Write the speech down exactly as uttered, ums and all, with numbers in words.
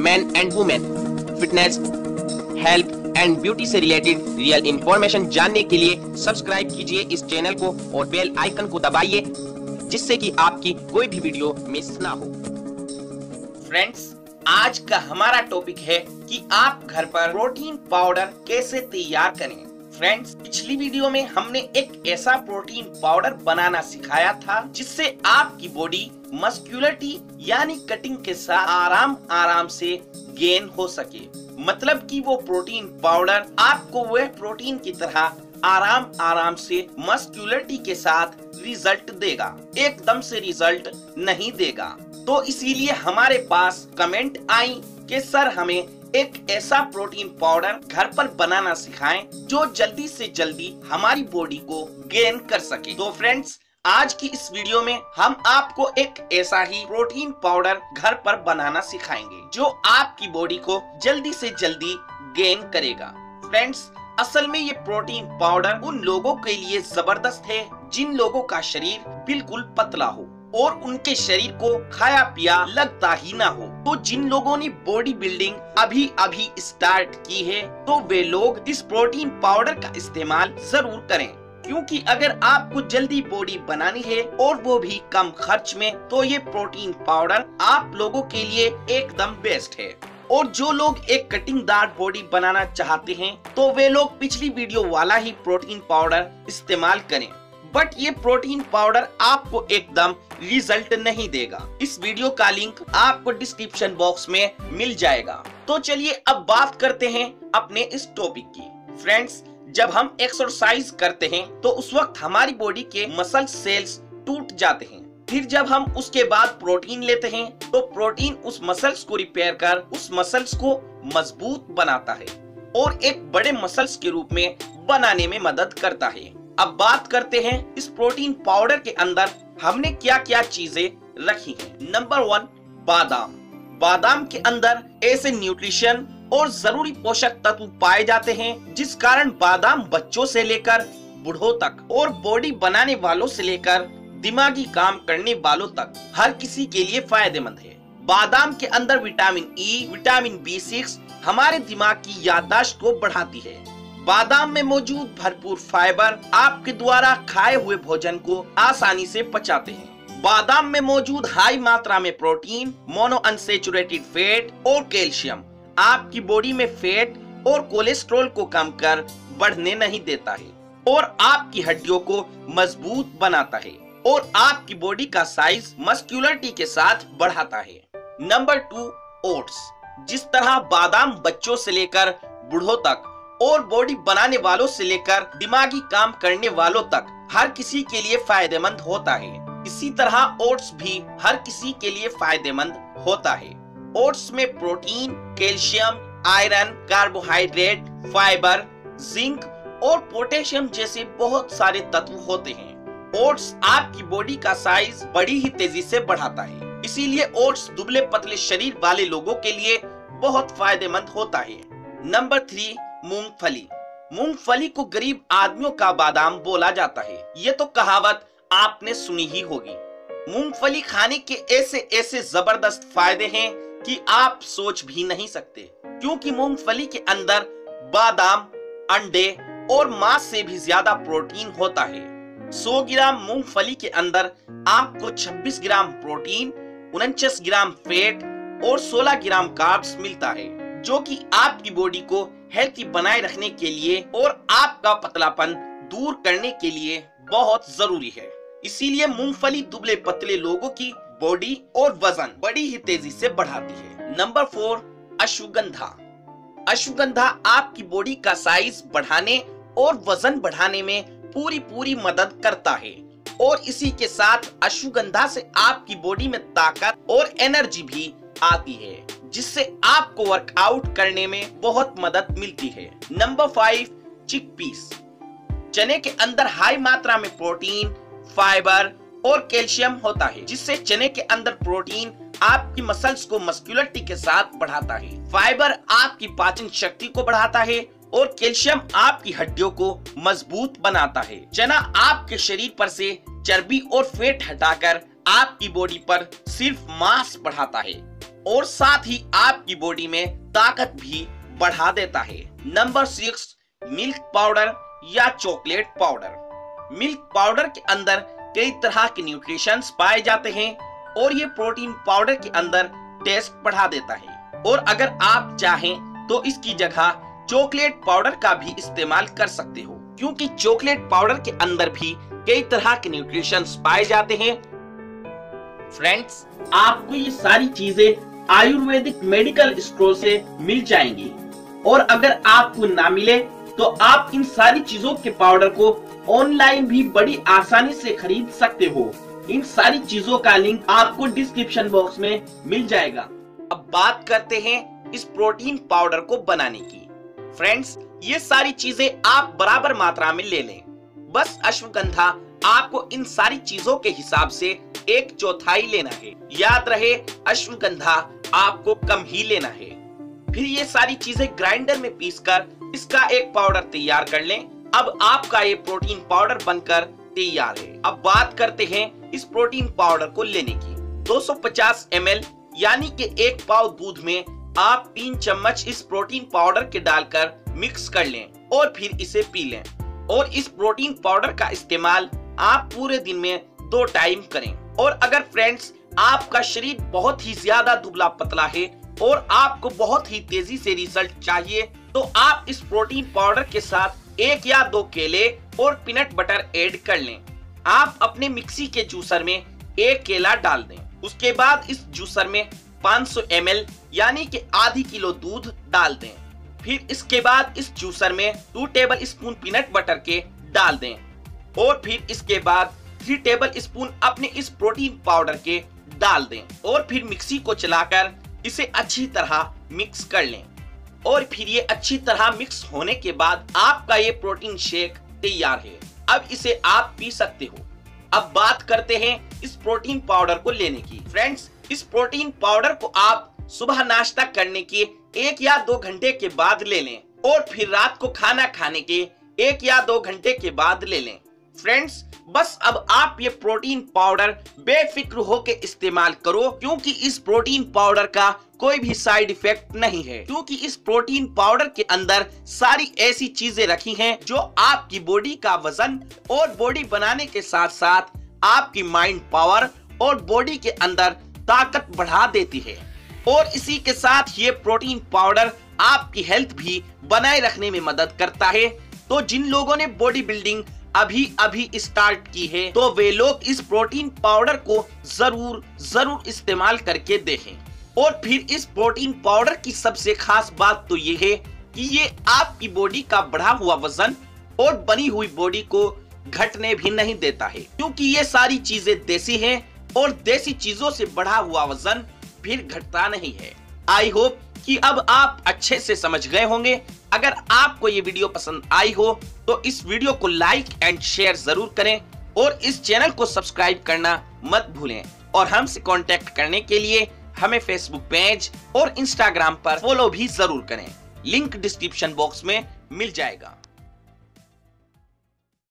Man and women, fitness, health and beauty से related real information जानने के लिए सब्सक्राइब कीजिए इस चैनल को और बेल आइकन को दबाइए, जिससे कि आपकी कोई भी वीडियो मिस ना हो। फ्रेंड्स, आज का हमारा टॉपिक है कि आप घर पर प्रोटीन पाउडर कैसे तैयार करें। फ्रेंड्स, पिछली वीडियो में हमने एक ऐसा प्रोटीन पाउडर बनाना सिखाया था जिससे आपकी बॉडी मस्कुलरिटी यानी कटिंग के साथ आराम आराम से गेन हो सके। मतलब कि वो प्रोटीन पाउडर आपको वह प्रोटीन की तरह आराम आराम से मस्कुलरिटी के साथ रिजल्ट देगा, एकदम से रिजल्ट नहीं देगा। तो इसीलिए हमारे पास कमेंट आई कि सर हमें एक ऐसा प्रोटीन पाउडर घर पर बनाना सिखाएं जो जल्दी से जल्दी हमारी बॉडी को गेन कर सके। तो फ्रेंड्स, आज की इस वीडियो में हम आपको एक ऐसा ही प्रोटीन पाउडर घर पर बनाना सिखाएंगे जो आपकी बॉडी को जल्दी से जल्दी गेन करेगा। फ्रेंड्स, असल में ये प्रोटीन पाउडर उन लोगों के लिए जबरदस्त है जिन लोगों का शरीर बिल्कुल पतला हो और उनके शरीर को खाया पिया लगता ही ना हो। तो जिन लोगों ने बॉडी बिल्डिंग अभी अभी स्टार्ट की है तो वे लोग इस प्रोटीन पाउडर का इस्तेमाल जरूर करें, क्योंकि अगर आपको जल्दी बॉडी बनानी है और वो भी कम खर्च में, तो ये प्रोटीन पाउडर आप लोगों के लिए एकदम बेस्ट है। और जो लोग एक कटिंगदार बॉडी बनाना चाहते हैं तो वे लोग पिछली वीडियो वाला ही प्रोटीन पाउडर इस्तेमाल करें। बट ये प्रोटीन पाउडर आपको एकदम रिजल्ट नहीं देगा। इस वीडियो का लिंक आपको डिस्क्रिप्शन बॉक्स में मिल जाएगा। तो चलिए अब बात करते हैं अपने इस टॉपिक की। फ्रेंड्स, जब हम एक्सरसाइज करते हैं तो उस वक्त हमारी बॉडी के मसल सेल्स टूट जाते हैं। फिर जब हम उसके बाद प्रोटीन लेते हैं तो प्रोटीन उस मसल्स को रिपेयर कर उस मसल्स को मजबूत बनाता है और एक बड़े मसल्स के रूप में बनाने में मदद करता है। अब बात करते हैं इस प्रोटीन पाउडर के अंदर हमने क्या क्या चीजें रखी हैं। नंबर वन, बादाम। बादाम के अंदर ऐसे न्यूट्रिशन और जरूरी पोषक तत्व पाए जाते हैं जिस कारण बादाम बच्चों से लेकर बूढ़ों तक और बॉडी बनाने वालों से लेकर दिमागी काम करने वालों तक हर किसी के लिए फायदेमंद है। बादाम के अंदर vitamin E, vitamin B six हमारे दिमाग की याददाश्त को बढ़ाती है। बादाम में मौजूद भरपूर फाइबर आपके द्वारा खाए हुए भोजन को आसानी से पचाते हैं। बादाम में मौजूद हाई मात्रा में प्रोटीन, मोनो अनसेचुरेटेड फैट और कैल्शियम आपकी बॉडी में फैट और कोलेस्ट्रॉल को कम कर बढ़ने नहीं देता है और आपकी हड्डियों को मजबूत बनाता है और आपकी बॉडी का साइज मस्कुलरिटी के साथ बढ़ाता है। Number two, oats. जिस तरह बादाम बच्चों से लेकर बूढ़ों तक और बॉडी बनाने वालों से लेकर दिमागी काम करने वालों तक हर किसी के लिए फायदेमंद होता है, इसी तरह ओट्स भी हर किसी के लिए फायदेमंद होता है। ओट्स में protein, calcium, iron, carbohydrate, fibre, zinc और पोटेशियम जैसे बहुत सारे तत्व होते हैं। ओट्स आपकी बॉडी का साइज बड़ी ही तेजी से बढ़ाता है, इसीलिए ओट्स दुबले पतले शरीर वाले लोगों के लिए बहुत फायदेमंद होता है। नंबर थ्री, मूंगफली। मूंगफली को गरीब आदमियों का बादाम बोला जाता है, ये तो कहावत आपने सुनी ही होगी। मूंगफली खाने के ऐसे ऐसे जबरदस्त फायदे हैं कि आप सोच भी नहीं सकते, क्योंकि मूंगफली के अंदर बादाम, अंडे और मांस से भी ज्यादा प्रोटीन होता है। सौ ग्राम मूंगफली के अंदर आपको छब्बीस ग्राम प्रोटीन, उनचास ग्राम फैट और सोलह ग्राम कार्ब्स मिलता है, जो कि आपकी बॉडी को हेल्थी बनाए रखने के लिए और आपका पतलापन दूर करने के लिए बहुत जरूरी है। इसीलिए मूंगफली दुबले पतले लोगों की बॉडी और वजन बड़ी ही तेजी से बढ़ाती है। Number four, ashwagandha. अश्वगंधा आपकी बॉडी का साइज बढ़ाने और वजन बढ़ाने में पूरी पूरी मदद करता है और इसी के साथ अश्वगंधा से आपकी बॉडी में ताकत और एनर्जी भी आती है, जिससे आपको वर्कआउट करने में बहुत मदद मिलती है। Number five, chickpeas. चने के अंदर हाई मात्रा में प्रोटीन, फाइबर और कैल्शियम होता है, जिससे चने के अंदर प्रोटीन आपकी मसल्स को मस्कुलरिटी के साथ बढ़ाता है, फाइबर आपकी पाचन शक्ति को बढ़ाता है और कैल्शियम आपकी हड्डियों को मजबूत बनाता है। चना आपके शरीर पर से चर्बी और फैट हटाकर आपकी बॉडी पर सिर्फ मांस बढ़ाता है और साथ ही आपकी बॉडी में ताकत भी बढ़ा देता है। नंबर सिक्स, मिल्क पाउडर या चॉकलेट पाउडर। मिल्क पाउडर के अंदर कई तरह के न्यूट्रिशंस पाए जाते हैं और ये प्रोटीन पाउडर के अंदर टेस्ट बढ़ा देता है। और अगर आप चाहें तो इसकी जगह चॉकलेट पाउडर का भी इस्तेमाल कर सकते हो, क्योंकि चॉकलेट पाउडर के अंदर भी कई तरह के न्यूट्रिशंस पाए जाते हैं। फ्रेंड्स, आपको ये सारी चीजें आयुर्वेदिक मेडिकल स्टोर से मिल जाएंगी और अगर आपको ना मिले तो आप इन सारी चीजों के पाउडर को ऑनलाइन भी बड़ी आसानी से खरीद सकते हो। इन सारी चीजों का लिंक आपको डिस्क्रिप्शन बॉक्स में मिल जाएगा। अब बात करते हैं इस प्रोटीन पाउडर को बनाने की। फ्रेंड्स, ये सारी चीजें आप बराबर मात्रा में ले लें। बस अश्वगंधा आपको इन सारी चीजों के हिसाब से एक चौथाई लेना है। याद रहे, अश्वगंधा आपको कम ही लेना है। फिर ये सारी चीजें ग्राइंडर में पीसकर इसका एक पाउडर तैयार कर लें। अब आपका ये प्रोटीन पाउडर बनकर तैयार है। अब बात करते हैं इस प्रोटीन पाउडर को लेने की। दो सौ पचास एम एल यानी कि एक पाव दूध में आप तीन चम्मच इस प्रोटीन पाउडर के डालकर मिक्स कर लें और फिर इसे पी लें। और इस प्रोटीन पाउडर का इस्तेमाल आप पूरे दिन में दो टाइम करें। और अगर फ्रेंड्स आपका शरीर बहुत ही ज्यादा दुबला पतला है और आपको बहुत ही तेजी से रिजल्ट चाहिए तो आप इस प्रोटीन पाउडर के साथ एक या दो केले और पीनट बटर ऐड कर लें। आप अपने मिक्सी के जूसर में एक केला डाल दें। उसके बाद इस जूसर में पाँच सौ एम एल यानी कि आधी किलो दूध डाल दें। फिर इसके बाद इस जूसर में दो टेबल स्पून पीनट बटर के डाल दें और फिर इसके बाद तीन टेबल स्पून अपने इस प्रोटीन पाउडर के डाल दें और फिर मिक्सी को चलाकर इसे अच्छी तरह मिक्स कर लें। और फिर ये अच्छी तरह मिक्स होने के बाद आपका ये प्रोटीन शेक तैयार है। अब इसे आप पी सकते हो। अब बात करते हैं इस प्रोटीन पाउडर को लेने की। फ्रेंड्स, इस प्रोटीन पाउडर को आप सुबह नाश्ता करने के एक या दो घंटे के बाद ले लें और फिर रात को खाना खाने के एक या दो घंटे के बाद ले लें। फ्रेंड्स, बस अब आप ये प्रोटीन पाउडर बेफिक्र होके इस्तेमाल करो, क्योंकि इस प्रोटीन पाउडर का कोई भी साइड इफेक्ट नहीं है। क्योंकि इस प्रोटीन पाउडर के अंदर सारी ऐसी चीजें रखी हैं जो आपकी बॉडी का वजन और बॉडी बनाने के साथ साथ आपकी माइंड पावर और बॉडी के अंदर ताकत बढ़ा देती है। और इसी के साथ ये प्रोटीन पाउडर आपकी हेल्थ भी बनाए रखने में मदद करता है। तो जिन लोगों ने बॉडी बिल्डिंग अभी अभी स्टार्ट की है तो वे लोग इस प्रोटीन पाउडर को जरूर जरूर इस्तेमाल करके देखें। और फिर इस प्रोटीन पाउडर की सबसे खास बात तो ये है कि ये आपकी बॉडी का बढ़ा हुआ वजन और बनी हुई बॉडी को घटने भी नहीं देता है, क्योंकि ये सारी चीजें देसी हैं और देसी चीजों से बढ़ा हुआ वजन फिर घटता नहीं है। आई होप कि अब आप अच्छे से समझ गए होंगे। अगर आपको ये वीडियो पसंद आई हो तो इस वीडियो को लाइक एंड शेयर जरूर करें और इस चैनल को सब्सक्राइब करना मत भूलें। और हमसे कांटेक्ट करने के लिए हमें फेसबुक पेज और इंस्टाग्राम पर फॉलो भी जरूर करें। लिंक डिस्क्रिप्शन बॉक्स में मिल जाएगा।